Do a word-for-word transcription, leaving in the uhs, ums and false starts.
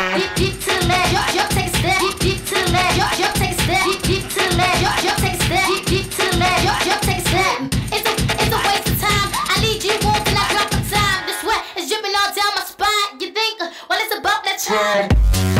Deep, deep to the left, jump, jump, take a step. Deep, deep to the left, jump, jump, take a step. Deep, deep to the left, jump, jump, take a step. Deep, deep to the left, jump, jump, take a step. It's a, it's a waste of time. I lead you on, then I drop a time. The sweat is dripping all down my spine. You think, well, it's about that time.